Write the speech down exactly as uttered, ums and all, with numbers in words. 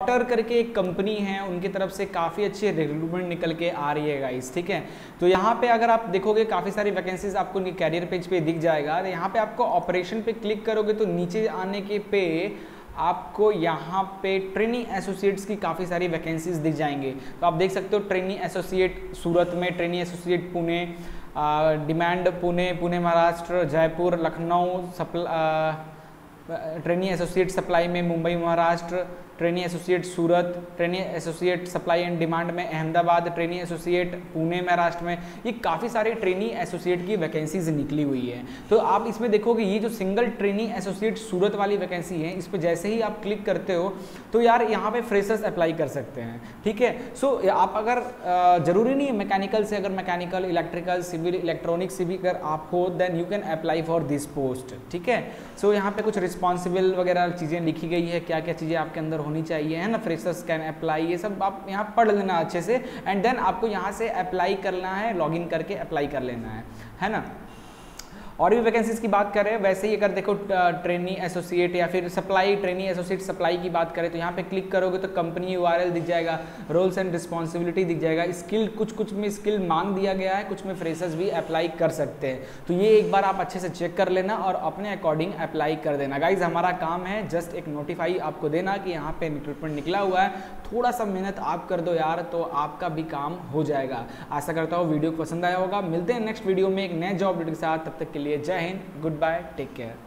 After करके एक company है, उनकी तरफ से काफ़ी अच्छी रिक्रूटमेंट निकल के आ रही है गाइस, ठीक है। तो यहाँ पे अगर आप देखोगे काफ़ी सारी वैकेंसीज आपको उनके कैरियर पेज पे दिख जाएगा। तो यहाँ पे आपको ऑपरेशन पे क्लिक करोगे तो नीचे आने के पे आपको यहाँ पे ट्रेनिंग एसोसिएट्स की काफ़ी सारी वैकेंसीज दिख जाएंगे। तो आप देख सकते हो ट्रेनिंग एसोसिएट सूरत में, training associate Pune, demand Pune, Pune Maharashtra, Jaipur, Lucknow, सप्ला ट्रेनिंग एसोसिएट सप्लाई में Mumbai Maharashtra, training associate Surat, training associate supply and demand में अहमदाबाद, ट्रेनिंग एसोसिएट पुणे महाराष्ट्र में। ये काफ़ी सारे ट्रेनिंग एसोसिएट की वैकेंसीज निकली हुई है। तो आप इसमें देखोगे ये जो सिंगल ट्रेनिंग एसोसिएट सूरत वाली वैकेंसी है, इस पर जैसे ही आप क्लिक करते हो तो यार यहाँ पे फ्रेशर्स अप्लाई कर सकते हैं, ठीक है। सो so, आप अगर ज़रूरी नहीं है मैकेनिकल से, अगर मैकेनिकल, इलेक्ट्रिकल, सिविल, इलेक्ट्रॉनिक्स से भी अगर आप हो then you can apply for this post, ठीक है। सो so, यहाँ पे कुछ रिस्पॉन्सिबल वगैरह चीज़ें लिखी गई है, क्या क्या चीज़ें आपके अंदर होनी चाहिए, है ना। फ्रेशर्स कैन अप्लाई, ये सब आप यहाँ पढ़ लेना अच्छे से, एंड देन आपको यहाँ से अप्लाई करना है, लॉगिन करके अप्लाई कर लेना है, है ना। और भी वैकेंसीज की बात करें, वैसे ही अगर देखो ट्रेनिंग एसोसिएट या फिर सप्लाई, ट्रेनिंग एसोसिएट सप्लाई की बात करें तो यहाँ पे क्लिक करोगे तो कंपनी यूआरएल दिख जाएगा, रोल्स एंड रिस्पॉन्सिबिलिटी दिख जाएगा, स्किल, कुछ कुछ में स्किल मांग दिया गया है, कुछ में फ्रेशर्स भी अप्लाई कर सकते हैं। तो ये एक बार आप अच्छे से चेक कर लेना और अपने अकॉर्डिंग अप्लाई कर देना। गाइज हमारा काम है जस्ट एक नोटिफाई आपको देना कि यहाँ पे रिक्रूटमेंट निकला हुआ है, थोड़ा सा मेहनत आप कर दो यार तो आपका भी काम हो जाएगा। आशा करता हूँ वीडियो पसंद आया होगा। मिलते हैं नेक्स्ट वीडियो में एक नए जॉब अपडेट के साथ, तब तक के लिए Jai Hind, good bye, take care.